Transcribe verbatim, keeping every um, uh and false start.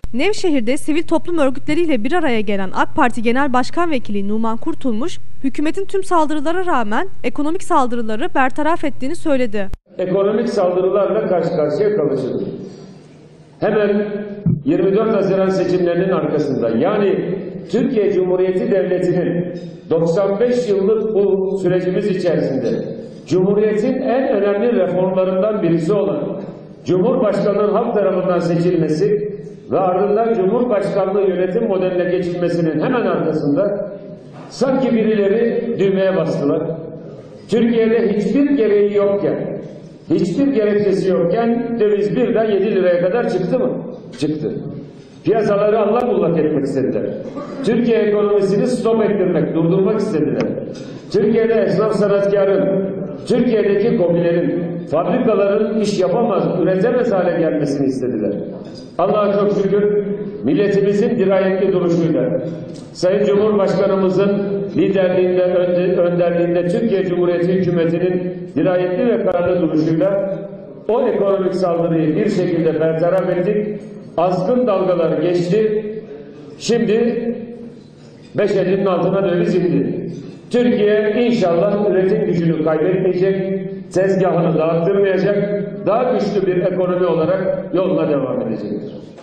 Nevşehir'de sivil toplum örgütleriyle bir araya gelen AK Parti Genel Başkan Vekili Numan Kurtulmuş, hükümetin tüm saldırılara rağmen ekonomik saldırıları bertaraf ettiğini söyledi. Ekonomik saldırılarla karşı karşıya kalışıldı. Hemen yirmi dört Haziran seçimlerinin arkasında, yani Türkiye Cumhuriyeti Devleti'nin doksan beş yıllık bu sürecimiz içerisinde Cumhuriyet'in en önemli reformlarından birisi olan Cumhurbaşkanı'nın halk tarafından seçilmesi ve ardından Cumhurbaşkanlığı yönetim modeline geçilmesinin hemen arkasında sanki birileri düğmeye bastılar. Türkiye'de hiçbir gereği yokken, hiçbir gerekçesi yokken döviz birden yedi liraya kadar çıktı mı? Çıktı. Piyasaları allak bullak etmek istediler. Türkiye ekonomisini stop ettirmek, durdurmak istediler. Türkiye'de esnaf sanatkarın, Türkiye'deki KOBİ'lerin, fabrikaların iş yapamaz, üretemez hale gelmesini istediler. Allah'a çok şükür milletimizin dirayetli duruşuyla, Sayın Cumhurbaşkanımızın liderliğinde, önderliğinde Türkiye Cumhuriyeti hükümetinin dirayetli ve kararlı duruşuyla o ekonomik saldırıyı bir şekilde bertaraf ettik. Azgın dalgalar geçti. Şimdi beş elinin altına döviz indi. Türkiye inşallah üretim gücünü kaybetmeyecek, tezgahını dağıttırmayacak, daha güçlü bir ekonomi olarak yoluna devam edecektir.